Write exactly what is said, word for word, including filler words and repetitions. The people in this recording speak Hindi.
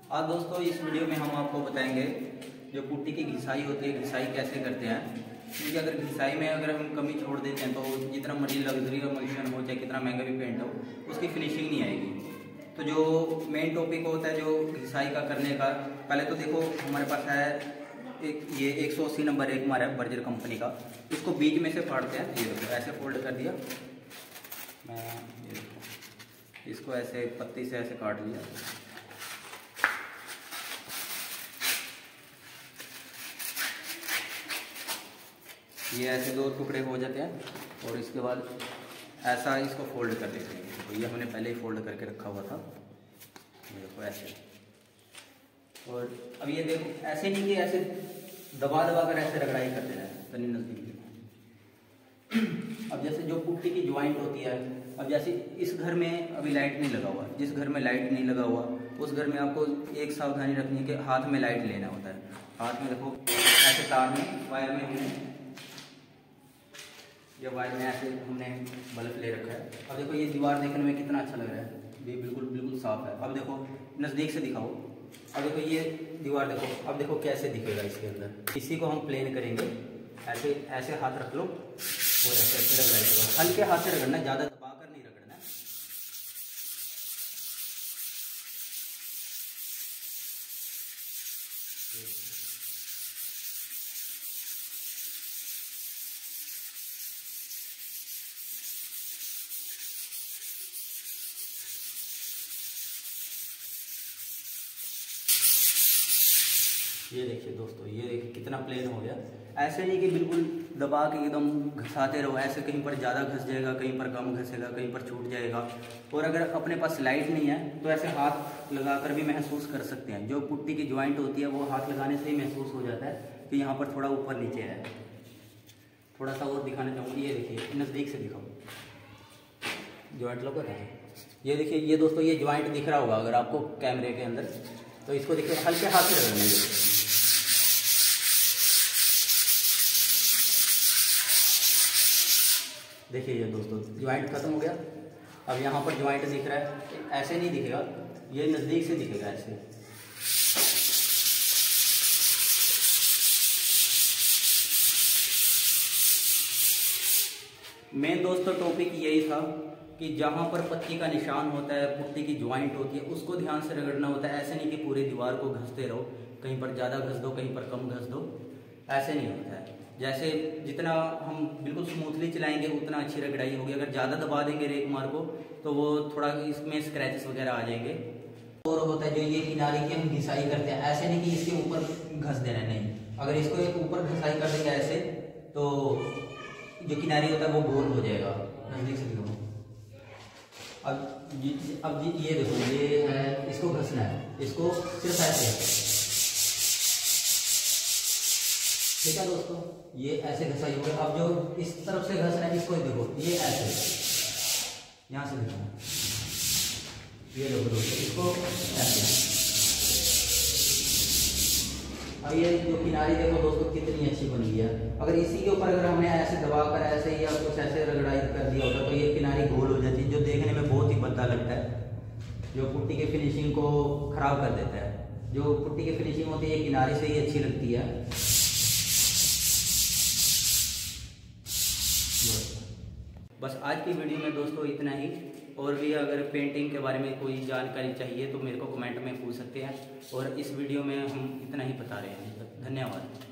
आज दोस्तों इस वीडियो में हम आपको बताएंगे जो पुट्टी की घिसाई होती है, घिसाई कैसे करते हैं। क्योंकि अगर घिसाई में अगर हम कमी छोड़ देते हैं तो जितना मर्जी लग्जरी एमल्शन हो चाहे कितना महंगा भी पेंट हो उसकी फिनिशिंग नहीं आएगी। तो जो मेन टॉपिक होता है जो घिसाई का करने का, पहले तो देखो हमारे पास है एक ये एक सौ अस्सी नंबर एक हमारा बर्जर कंपनी का। इसको बीच में से फाड़ते हैं, ये देखो ऐसे फोल्ड कर दिया मैं, ये देखो इसको ऐसे पत्ती से ऐसे काट लिया। ये ऐसे दो टुकड़े हो जाते हैं और इसके बाद ऐसा इसको फोल्ड कर देते हैं। तो ये हमने पहले ही फोल्ड करके रखा हुआ था, ये देखो ऐसे। और अब ये देखो ऐसे नहीं कि ऐसे दबा दबा कर ऐसे रगड़ाई करते हैं तनी नजदीक। अब जैसे जो पुट्टी की ज्वाइंट होती है, अब जैसे इस घर में अभी लाइट नहीं लगा हुआ, जिस घर में लाइट नहीं लगा हुआ उस घर में आपको एक सावधानी रखनी है कि हाथ में लाइट लेना होता है। हाथ में देखो ऐसे तार में वायर में हमने ये वायर में ऐसे हमने बल्ब ले रखा है। अब देखो ये दीवार देखने में कितना अच्छा लग रहा है, ये बिल्कुल बिल्कुल साफ है। अब देखो नज़दीक से दिखाओ, अब देखो ये दीवार देखो, अब देखो कैसे दिखेगा इसके अंदर। इसी को हम प्लेन करेंगे, ऐसे ऐसे हाथ रख लो और ऐसे ऐसे रगड़ाइएगा, हल्के हाथ से रगड़ना, ज़्यादा दबा कर नहीं रगड़ना। ये देखिए दोस्तों, ये देखिए कितना प्लेन हो गया। ऐसे नहीं कि बिल्कुल दबा के एकदम घसाते रहो, ऐसे कहीं पर ज़्यादा घस जाएगा, कहीं पर कम घसेगा, कहीं पर छूट जाएगा। और अगर अपने पास लाइट नहीं है तो ऐसे हाथ लगाकर भी महसूस कर सकते हैं। जो पुट्टी की ज्वाइंट होती है वो हाथ लगाने से ही महसूस हो जाता है कि यहाँ पर थोड़ा ऊपर नीचे है। थोड़ा सा और दिखाना चाहूँगी, ये देखिए नज़दीक से दिखाओ, ज्वाइंट लोग है। ये देखिए ये दोस्तों ये ज्वाइंट दिख रहा होगा अगर आपको कैमरे के अंदर, तो इसको देखिए हल्के हाथ से रगड़ना। देखिए ये दोस्तों ज्वाइंट खत्म हो गया। अब यहाँ पर ज्वाइंट दिख रहा है, ऐसे नहीं दिखेगा, ये नज़दीक से दिखेगा ऐसे। मेन दोस्तों टॉपिक यही था कि जहाँ पर पत्ती का निशान होता है, पुट्टी की ज्वाइंट होती है, उसको ध्यान से रगड़ना होता है। ऐसे नहीं कि पूरी दीवार को घसते रहो, कहीं पर ज़्यादा घस दो कहीं पर कम घस दो, ऐसे नहीं होता है। जैसे जितना हम बिल्कुल स्मूथली चलाएंगे उतना अच्छी रगड़ाई होगी। अगर ज़्यादा दबा देंगे रेक मार को तो वो थोड़ा इसमें स्क्रैचेस वगैरह आ जाएंगे। और होता है जो ये किनारे की हम घिसाई करते हैं, ऐसे नहीं कि इसके ऊपर घस देना, नहीं। अगर इसको एक ऊपर घिसाई कर देंगे ऐसे तो जो किनारी होता है वो गोल हो जाएगा। नजदीक से देखो, अब जी, अब जी, ये देखो ये है, इसको घसना है, इसको सिर्फ ऐसे, ठीक है दोस्तों, ये ऐसे घसाई हो गया। अब जो इस तरफ से घसना है इसको देखो, ये ऐसे यहाँ से देखो, ये देखो दोस्तों इसको ऐसे। अब ये जो किनारी देखो दोस्तों कितनी अच्छी बन गई है। अगर इसी के ऊपर अगर हमने ऐसे दबाकर ऐसे या कुछ ऐसे रगड़ाई कर दिया होता तो ये किनारी गोल हो जाती, जो देखने में बहुत ही भद्दा लगता है, जो पुट्टी की फिनिशिंग को खराब कर देता है। जो पुट्टी की फिनिशिंग होती है ये किनारी से ही अच्छी लगती है। बस आज की वीडियो में दोस्तों इतना ही। और भी अगर पेंटिंग के बारे में कोई जानकारी चाहिए तो मेरे को कमेंट में पूछ सकते हैं। और इस वीडियो में हम इतना ही बता रहे हैं। धन्यवाद।